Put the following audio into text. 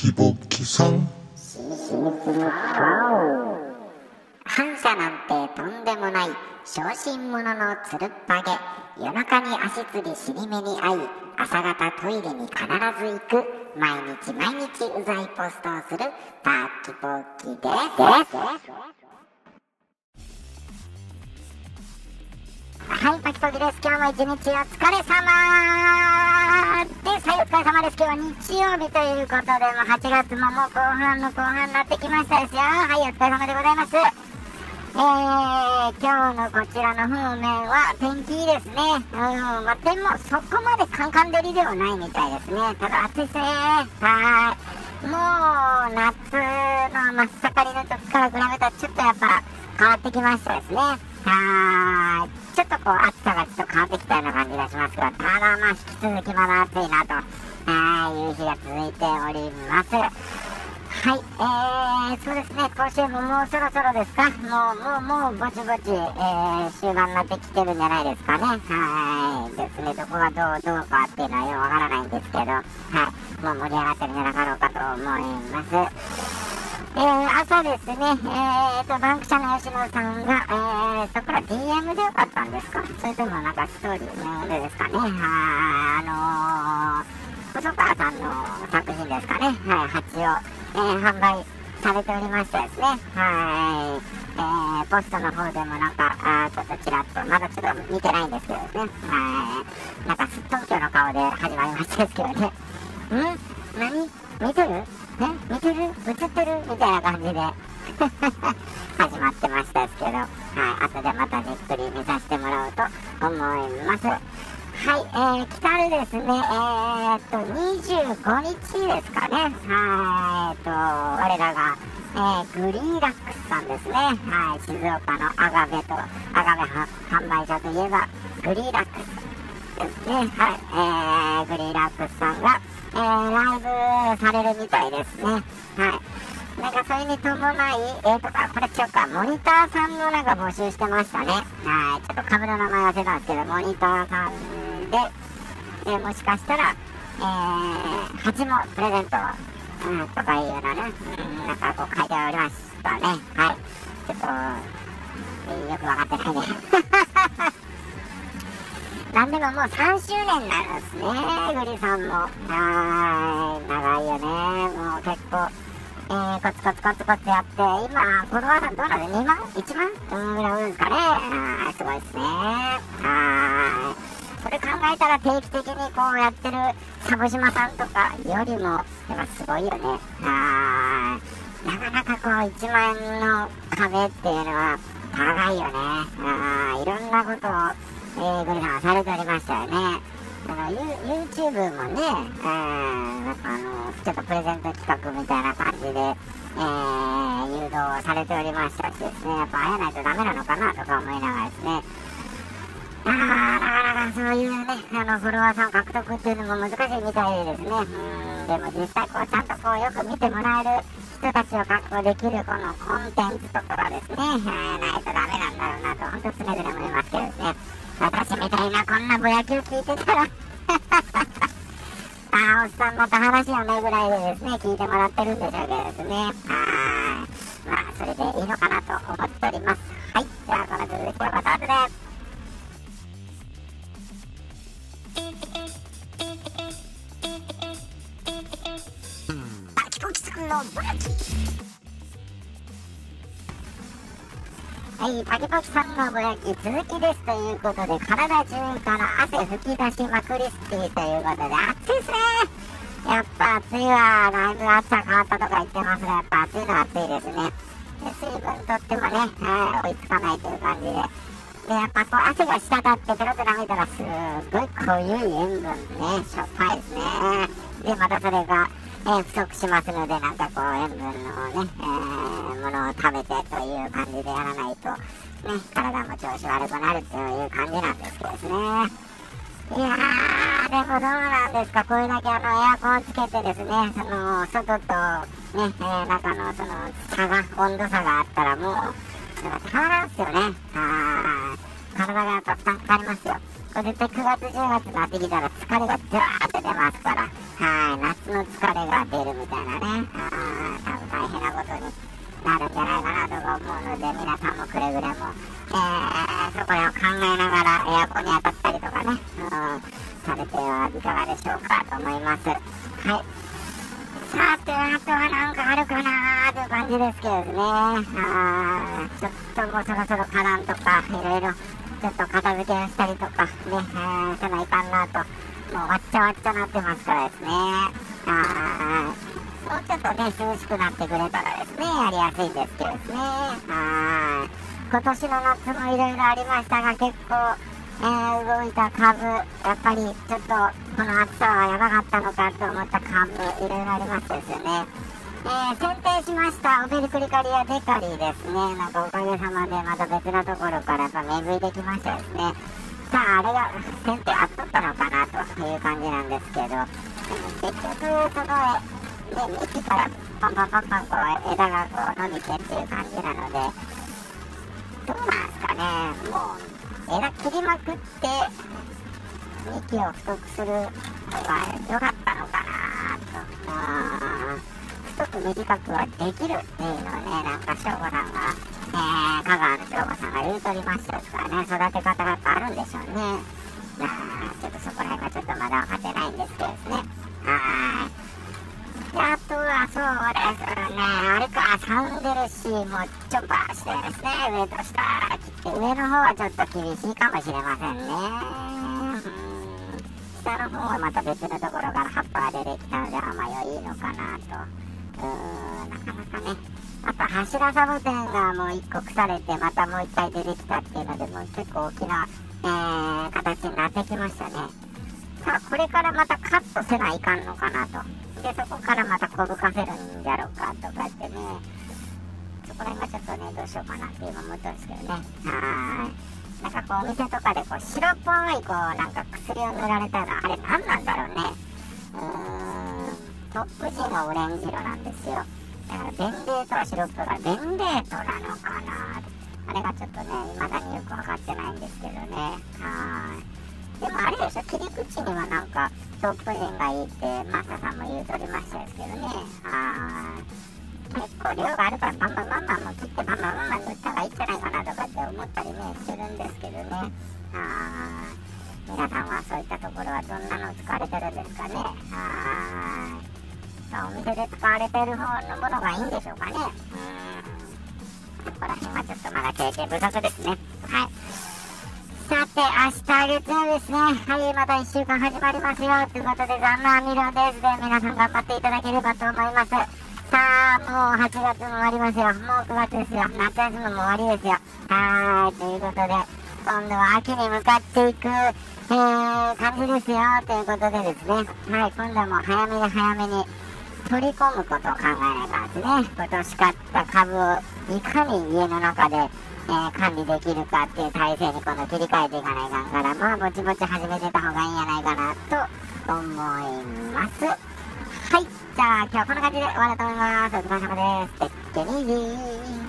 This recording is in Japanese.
キボキさん。 反射なんてとんでもない小心者のつるっぱげ。夜中に足つり尻目に遭い、朝方トイレに必ず行く。毎日うざいポストをするパキポキです。はい、パキポキです。今日も一日お疲れ様です。はい、お疲れ様です。今日は日曜日ということで、もう8月ももう後半の後半になってきましたですよ。はい、お疲れ様でございます。今日のこちらの方面は天気いいですね。でもそこまでカンカン照りではないみたいですね。ただ暑いですね。はい。もう夏の真っ盛りの時から比べたらちょっとやっぱ変わってきましたですね。はい。ちょっとこう暑さがちょっと変わってきたような感じがしますが、ただまあ引き続きまだ暑いなという日が続いております。はい、そうですね、甲子園ももうそろそろですか、もうぼちぼち、終盤になってきてるんじゃないですかね。はいですね、どこがどうかっていうのはよくわからないんですけど、はい、もう盛り上がってるんじゃなかろうかと思います。朝ですね、バンクシャの吉野さんが、そこから DM でよかったんですか、それともなんかストーリーでですかね。細川さんの作品ですかね。はい、蜂を、販売されておりましてですね。はい、ポストの方でもなんかちょっとちらっと、まだちょっと見てないんですけどね。はい、なんかすっとんきょうの顔で始まりましたですけどね。何見てる見てる映ってるみたいな感じで始まってましたですけど、はい、後でまたじっくり見させてもらおうと思います。はい、来たるですね、25日ですかね。我らが、グリーラックスさんですね。はい、静岡のアガベ販売所といえば、グリーラックスですね。はい、グリーラックスさんが、ライブされるみたいですね。はい。なんかそれに伴い、これ違うか、モニターさんのなんか募集してましたね。はい、ちょっと株の名前忘れたんですけど、モニターさんで、もしかしたら、蜂もプレゼント、とかいうようなね、なんかこう書いておりましたね。はい。ちょっと、よくわかってないね。なんでももう3周年なんですね、グリさんも。長いよね。もう結構、コツコツやって、今、フォロワーさんどうなの ?2 万 ?1 万ぐらい多いんですかね。すごいですね。それ考えたら定期的にこうやってるサボ島さんとかよりも、やっぱすごいよね。なかなかこう1万円の壁っていうのは高いよね。いろんなことを、グリさんはされておりましたよね。YouTube もね、ちょっとプレゼント企画みたいな感じで、誘導されておりましたしですね、やっぱ会えないとダメなのかなとか思いながらですね、なかなかそういうね、フォロワーさん獲得っていうのも難しいみたいでですね、でも実際こうちゃんとこうよく見てもらえる人たちを確保できるこのコンテンツとかがですね、ないとダメなんだろうなと、本当常々思いますけどですね、私みたいなこんなぼやきを聞いてたらおっさんまた話よねぐらいでですね、聞いてもらってるんでしょうけどですね、まあそれでいいのかなと思っております。はい、ではこの続きはまた後で。パキポキさんのぼやき。はい、パキポキさんのぼやき続きですということで、体中から汗吹き出しまくりスティということで、暑いですね。やっぱ暑いわ。だいぶ暑さ変わったとか言ってますが、やっぱ暑いのは暑いですね。で水分とってもね、追いつかないという感じで。で、やっぱこう汗が滴ってペロペロ舐めたらすっごい濃ゆい塩分ね、しょっぱいですね。で、またそれが、不足しますので、なんかこう塩分のね、ものを食べてという感じでやらないと、ね、体も調子悪くなるという感じなんですけどですね。いやー、でもどうなんですか、これだけエアコンつけてですね、外とね、中の温度差があったらもう、たまらんすよね。体がやっぱ負担かかりますよ。 これ絶対9月10月になってきたら疲れがドワーって出ますから、はい、夏の疲れが出るみたいなね、多分大変なことになるんじゃないかなとか思うので、皆さんもくれぐれも、そこらを考えながらエアコンに当たったりとかね、されてはいかがでしょうかと思います。はい。さて、あとはなんかあるかなーという感じですけどね、ちょっともうそろそろ花壇とかいろいろちょっと片付けをしたりとかね、せないかんなと、もうわっちゃわっちゃなってますからですね、もうちょっとね、涼しくなってくれたらですね、やりやすいんですけどですね、今年の夏もいろいろありましたが、結構、動いた株、やっぱりちょっとこの暑さはやばかったのかと思った株、いろいろありましたですよね。選定しましたオベルクリカリアデカリーですね。なんかおかげさまでまた別なところからやっぱ芽吹いてきましたですね。さあ、あれが選定あっとったのかなという感じなんですけど、結局その幹からパンパンパンパンこう枝がこう伸びてっていう感じなので、どうなんですかね、もう枝切りまくって幹を太くするのが良かったのかなと。太く短くはできるっていうのをね、なんか省吾さんが、香川の省吾さんが言うとりましたですからね、育て方がやっぱあるんでしょうね。ちょっとそこら辺がちょっとまだ分かってないんですけどですね。で、あとはそうですね、あれか、サウンデルシーもちょっとしてですね、上と下切って、上の方はちょっと厳しいかもしれませんね。下の方はまた別のところから葉っぱが出てきたので、あんま良いのかなと。なかなかね、あと柱サボテンがもう1個腐れて、またもう1回出てきたっていうので、もう結構大きな、形になってきましたね。さあ、これからまたカットせないかんのかなと。で、そこからまた小吹かせるんじゃろうかとかってね、そこら辺がちょっとね、どうしようかなって今思ったんですけどね。なんかこうお店とかでこう白っぽいこうなんか薬を塗られたら、あれ何なんだろうね。トップGがオレンジ色なんですよ。だからベンデートはシロップがベンデートなのかな、あれがちょっとね、未だによく分かってないんですけどね。でもあれでしょ、切り口にはなんかトップGがいいってマサさんも言うとりましたですけどね。結構量があるからバンバンバンバンも切ってバンバンバンバン塗ったらいいんじゃないかなとかって思ったりねするんですけどね。皆さんはそういったところはどんなの使われてるんですかね。お店で使われてる方のものがいいんでしょうかね。そこら辺はちょっとまだ経験不足ですね。はい。さて、明日月曜ですね。はい、また1週間始まりますよ。ということで、ザンナーミロです。で、皆さん頑張っていただければと思います。さあ、もう8月も終わりますよ。もう9月ですよ。夏休みも終わりですよ。ということで、今度は秋に向かっていく、感じですよ。ということでですね。はい、今度はもう早めに早めに取り込むことを考えないからですね。今年買った株をいかに家の中で、管理できるかっていう体制に今度切り替えていかないかんから、まあぼちぼち始めてた方がいいんじゃないかなと思います。はい、じゃあ今日はこんな感じで終わろうと思います。お疲れ様です。てっけにー。